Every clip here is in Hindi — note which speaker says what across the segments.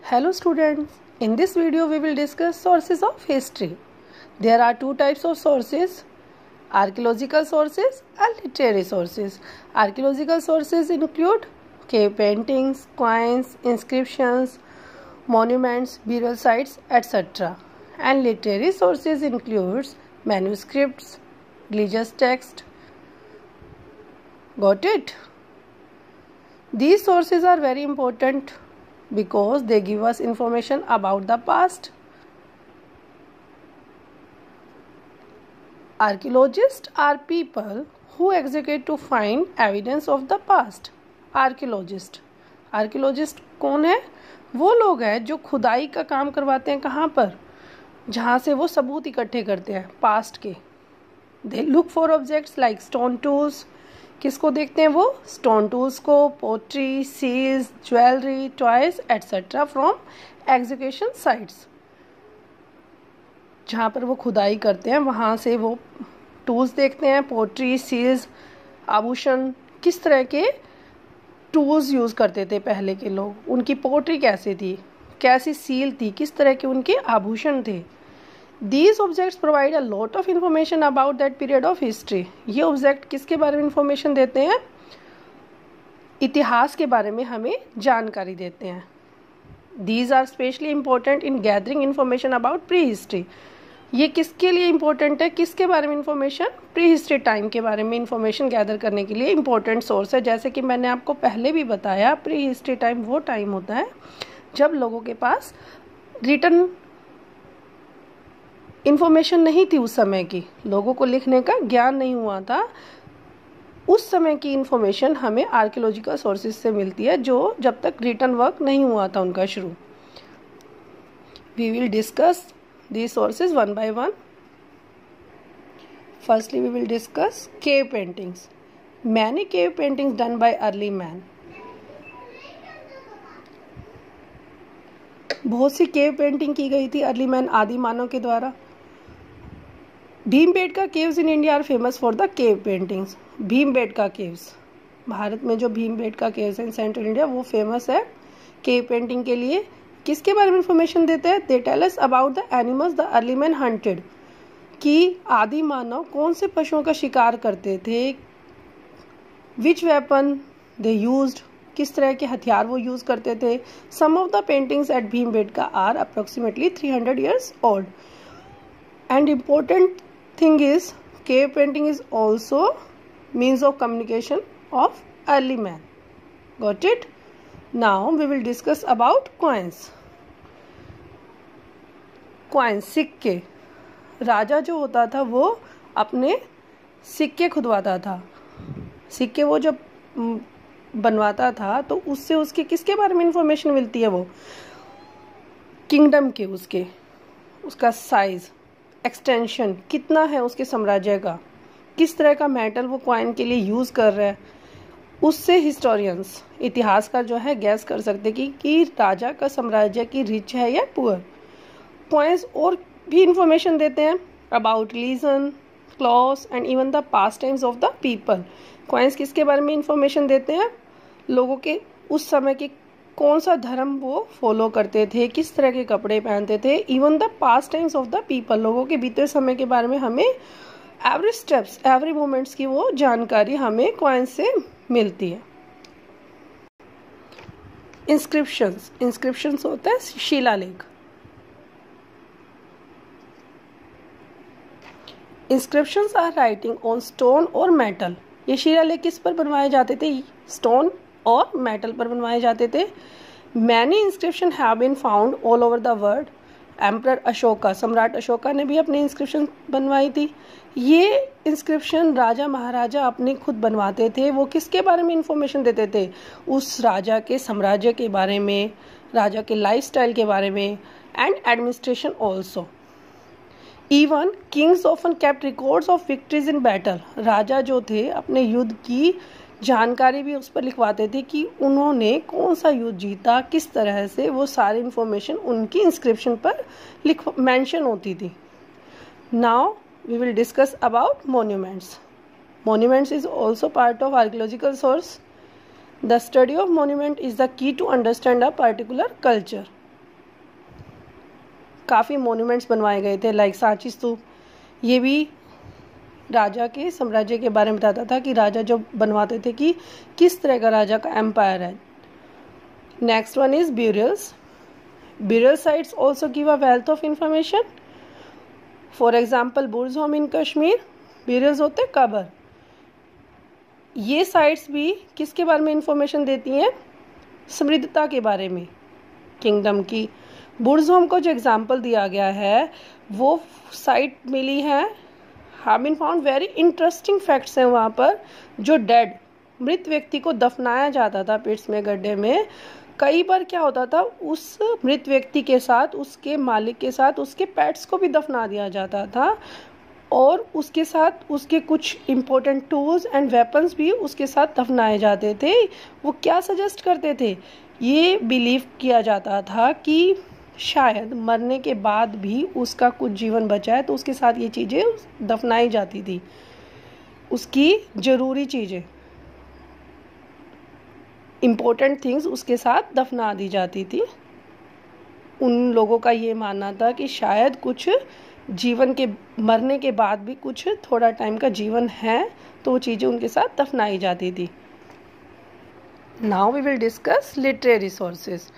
Speaker 1: Hello students, in this video we will discuss sources of history. There are two types of sources, archaeological sources and literary sources. Archaeological sources include cave paintings, coins, inscriptions, monuments, burial sites, etc. And literary sources includes manuscripts, religious texts. Got it? These sources are very important because they give us information about the past. Archaeologists are people who execute to find evidence of the past. Archaeologist कौन है? वो लोग हैं जो खुदाई का काम करवाते हैं. कहाँ पर? जहाँ से वो सबूत इकट्ठे करते हैं पास्ट के. They look for objects like stone tools. किसको देखते हैं वो? स्टोन टूल्स को, pottery, seals, jewellery, toys etcetera from excavation sites. जहाँ पर वो खुदाई करते हैं वहाँ से वो टूल्स देखते हैं, पोट्री, सील्स, आभूषण. किस तरह के टूल्स यूज़ करते थे पहले के लोग, उनकी पोट्री कैसी थी, कैसी सील थी, किस तरह के उनके आभूषण थे. These objects provide a lot of information about that period of history. ये ऑब्जेक्ट किसके बारे में इंफॉर्मेशन देते हैं? इतिहास के बारे में हमें जानकारी देते हैं. These are specially important in gathering information about prehistory. ये किसके लिए इम्पोर्टेंट है? किसके बारे में इंफॉर्मेशन? प्री हिस्ट्री टाइम के बारे में इंफॉर्मेशन गैदर करने के लिए इम्पोर्टेंट सोर्स है. जैसे कि मैंने आपको पहले भी बताया, प्री हिस्ट्री टाइम वो टाइम होता है जब लोगों के पास रिटन इन्फॉर्मेशन नहीं थी. उस समय की लोगों को लिखने का ज्ञान नहीं हुआ था. उस समय की इन्फॉर्मेशन हमें आर्कियोलॉजिकल सोर्सेज से मिलती है, जो जब तक रिटन वर्क नहीं हुआ था उनका शुरू. We will discuss these sources one by one. Firstly, we will discuss cave paintings. Many cave paintings done by early man. बहुत सी केव पेंटिंग की गई थी अर्ली मैन, आदि मानव के द्वारा. Bhimbetka caves in India are famous for the cave paintings. Bhimbetka caves, Bharat में जो Bhimbetka caves in central India, वो फेमस है केव पेंटिंग के लिए. किसके बारे में इंफॉर्मेशन देते हैं? They tell us about the animals the early man hunted. कि आदि मानव कौन से पशुओं का शिकार करते थे, विच वेपन दे यूज्ड, किस तरह के हथियार वो यूज करते थे. Some of the paintings at Bhimbetka are approximately 300 years old. And important thing is, cave painting is also means of communication of early man. Got it? Now we will discuss about coins. Coins, सिक्के. राजा जो होता था वो अपने सिक्के खुदवाता था. सिक्के वो जब बनवाता था तो उससे उसके किसके बारे में इंफॉर्मेशन मिलती है? वो किंगडम के, उसका साइज, एक्सटेंशन कितना है उसके साम्राज्य का, किस तरह का मेटल वो कॉइन के लिए यूज़ कर रहा है. उससे हिस्टोरियंस, इतिहासकार जो है गैस कर सकते कि राजा का साम्राज्य की रिच है या पुअर. कॉइन्स और भी इंफॉर्मेशन देते हैं about religion, clothes and even the past times of the people. Coins किसके बारे में इंफॉर्मेशन देते हैं? लोगों के उस समय के कौन सा धर्म वो फॉलो करते थे, किस तरह के कपड़े पहनते थे. Even the past times of the people, लोगों के बीते समय के बारे में हमें एवरी स्टेप्स, एवरी मोमेंट्स की वो जानकारी हमें कॉइन्स से मिलती है. इंस्क्रिप्शंस होता है शिलालेख. Inscriptions are writing on stone और मेटल. ये शिलालेख किस पर बनवाए जाते थे? स्टोन और मेटल पर बनवाए जाते थे. Many inscription have been found all over the world. Emperor Ashoka, सम्राट अशोका ने भी अपनी इंस्क्रिप्शन बनवाई थी. ये इंस्क्रिप्शन राजा महाराजा अपने खुद बनवाते थे. वो किसके बारे में इंफॉर्मेशन देते थे? उस राजा के साम्राज्य के बारे में, राजा के लाइफस्टाइल के बारे में, and administration also. Even kings often kept records of victories in battle. राजा जो थे अपने युद्ध की जानकारी भी उस पर लिखवाते थे कि उन्होंने कौन सा युद्ध जीता, किस तरह से. वो सारी इंफॉर्मेशन उनकी इंस्क्रिप्शन पर मेंशन होती थी. Now we will discuss about monuments. Monuments is also part of archaeological source. The study of monument is the key to understand a particular culture. काफ़ी मोन्यूमेंट्स बनवाए गए थे, लाइक सांची स्तूप। ये भी राजा के साम्राज्य के बारे में बताता था कि राजा जो बनवाते थे कि किस तरह का राजा का एम्पायर है। Next one is burials. Burial sites also give a wealth of information. For example Burzahom in Kashmir, burials होते कब्र। ये साइट्स भी किसके बारे में इंफॉर्मेशन देती हैं? समृद्धता के बारे में किंगडम की। बुर्ज होम को जो एग्जाम्पल दिया गया है वो साइट मिली है, have been found very interesting facts हैं वहाँ पर। जो डेड मृत व्यक्ति को दफनाया जाता था पिट्स में, गड्ढे में, कई बार क्या होता था उस मृत व्यक्ति के साथ, उसके मालिक के साथ, उसके पेट्स को भी दफना दिया जाता था और उसके साथ उसके कुछ इम्पोर्टेंट टूल्स एंड वेपन्स भी उसके साथ दफनाए जाते थे। वो क्या सजेस्ट करते थे? ये बिलीव किया जाता था कि शायद मरने के बाद भी उसका कुछ जीवन बचा है, तो उसके साथ ये चीज़ें दफनाई जाती थी, उसकी ज़रूरी चीज़ें, इम्पोर्टेंट थिंग्स उसके साथ दफना दी जाती थी। उन लोगों का ये मानना था कि शायद कुछ जीवन के मरने के बाद भी कुछ थोड़ा टाइम का जीवन है, तो वो चीज़ें उनके साथ दफनाई जाती थी। Now we will discuss literary sources.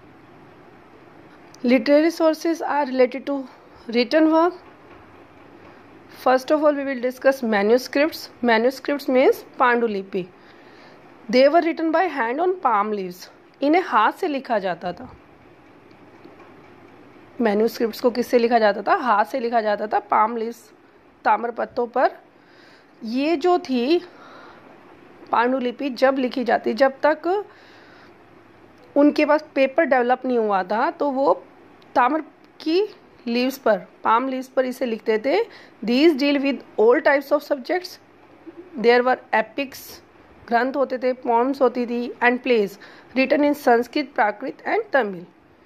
Speaker 1: Literary sources are related to written work. First of all, we will discuss manuscripts. Manuscripts means पांडुलिपि. They were written by hand on palm leaves. इन्हें हाथ से लिखा जाता था। मैन्यूस्क्रिप्ट्स को किससे लिखा जाता था? हाथ से लिखा जाता था, पाम लीव्स, ताम्र पत्तों पर। ये जो थी पांडुलिपि जब लिखी जाती, जब तक उनके पास पेपर डेवलप नहीं हुआ था, तो वो ताम्र की लीव्स पर, पाम लीव्स पर इसे लिखते थे। These deal with all types of subjects. There were epics, ग्रंथ होते थे, पॉम्स होती थी, and plays written in Sanskrit, Prakrit and Tamil.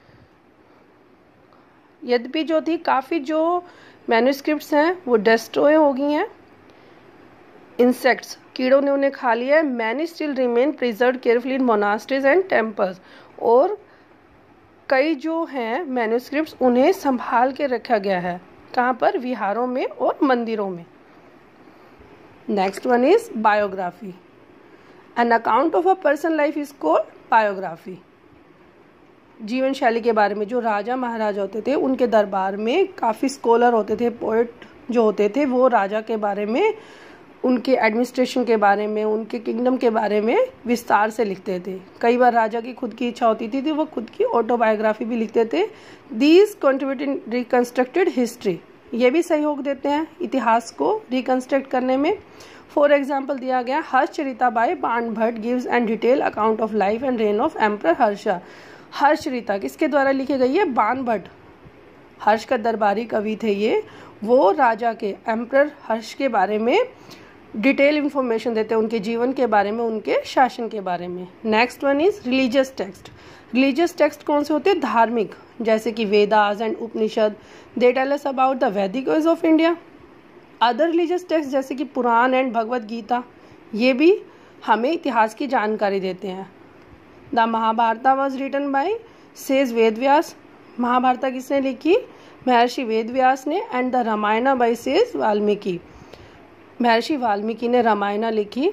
Speaker 1: यद्यपि जो थी काफ़ी जो मैन्यूस्क्रिप्ट्स हैं वो डिस्ट्रॉय हो गई हैं, इंसेक्ट्स, कीड़ों ने उन्हें खा लिया है। Many still remain preserved carefully in monasteries and temples. और कई जो हैं मैन्यूस्क्रिप्ट्स उन्हें संभाल के रखा गया है, कहाँ पर? विहारों में और मंदिरों में। Next one is biography. An account of a person life is called biography. जीवन शैली के बारे में, जो राजा महाराजा होते थे उनके दरबार में काफ़ी स्कॉलर होते थे, पोएट जो होते थे, वो राजा के बारे में, उनके एडमिनिस्ट्रेशन के बारे में, उनके किंगडम के बारे में विस्तार से लिखते थे। कई बार राजा की खुद की इच्छा होती थी तो वो खुद की ऑटोबायोग्राफी भी लिखते थे। These contribute in reconstructed history. ये भी सहयोग देते हैं इतिहास को रिकंस्ट्रक्ट करने में। फॉर एग्जाम्पल दिया गया Harshacharita by Banabhatta gives and detail account of life and reign of emperor Harsha. Harshacharita किसके द्वारा लिखी गई है? बाणभट्ट, हर्ष का दरबारी कवि थे ये। वो राजा के एम्परर हर्ष के बारे में डिटेल इंफॉर्मेशन देते हैं, उनके जीवन के बारे में, उनके शासन के बारे में। Next one is religious text. Religious text कौन से होते हैं? धार्मिक, जैसे कि Vedas and Upanishad. They tell us about the Vedic ways of India. Other religious text जैसे कि पुराण एंड भगवत गीता, ये भी हमें इतिहास की जानकारी देते हैं। The Mahabharata was written by sage Vedavyasa. Mahabharata किसने लिखी? महर्षि वेदव्यास ने। And the Ramayana by sage Valmiki. Maharshi Valmiki ने रामायण लिखी।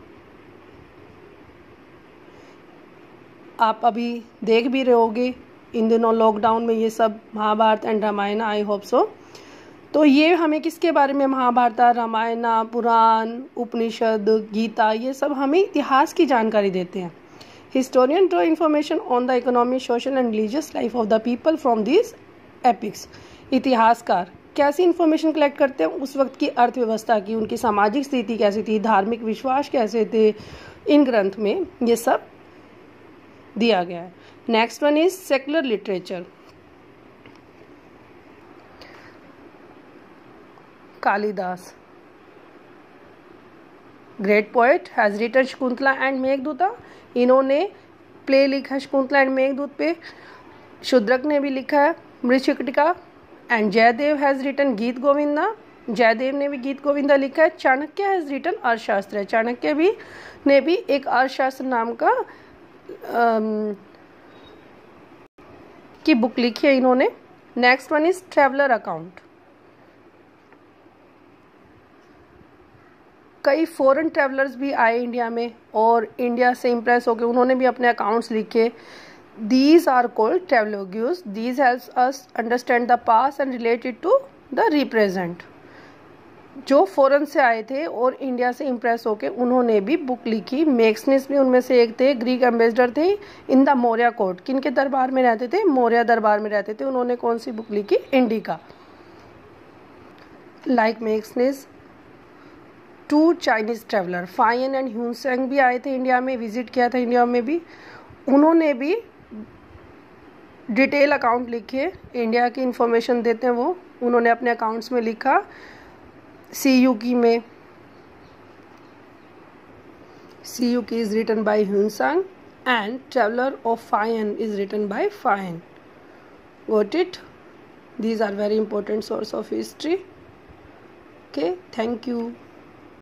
Speaker 1: आप अभी देख भी रहे होगे इन दिनों लॉकडाउन में ये सब Mahabharata and Ramayana, I hope so. तो ये हमें किसके बारे में? महाभारत, रामायण, पुराण, उपनिषद, गीता, ये सब हमें इतिहास की जानकारी देते हैं। Historian draw information on the economy, social and religious life of the people from this epics. इतिहासकार कैसी इन्फॉर्मेशन कलेक्ट करते हैं? उस वक्त की अर्थव्यवस्था की, उनकी सामाजिक स्थिति कैसी थी, धार्मिक विश्वास कैसे थे, इन ग्रंथ में ये सब दिया गया है। Next one is secular literature. Kalidasa, great poet, has written Shakuntala and Meghaduta. इन्होंने प्ले लिखा शकुंतला एंड मेघदूत पे। शूद्रक ने भी लिखा है Mrichchhakatika. And Jayadeva has written Gita Govinda. Jaydev ने भी गीत गोविंदा लिखा है। चाणक्य हैज रिटन अर्थशास्त्र। चाणक्य भी ने भी एक अर्थशास्त्र नाम का की बुक लिखी है इन्होंने। Next one is traveller account. कई फॉरेन ट्रेवलर्स भी आए इंडिया में और इंडिया से इम्प्रेस होकर उन्होंने भी अपने अकाउंट्स लिखे। These are called travelogues. These helps us understand the past and related to the represent. जो फॉरेन से आए थे और इंडिया से इम्प्रेस होकर उन्होंने भी बुक लिखी। मैक्सनिस भी उनमें से एक थे, ग्रीक एम्बेसडर थे इन द मौर्य कोर्ट। किनके दरबार में रहते थे? मौर्य दरबार में रहते थे। उन्होंने कौन सी बुक लिखी? Indica. Like Megasthenes, two Chinese traveller Fahien and Hiuen Tsang भी आए थे इंडिया में, विजिट किया था इंडिया में भी। उन्होंने भी डिटेल अकाउंट लिखे, इंडिया की इंफॉर्मेशन देते हैं वो, उन्होंने अपने अकाउंट्स में लिखा। सीयूकी में, Siyuki is written by Hiuen Tsang and traveller of Fahien is written by Fahien. Got it? These are very important source of history. Okay, thank you.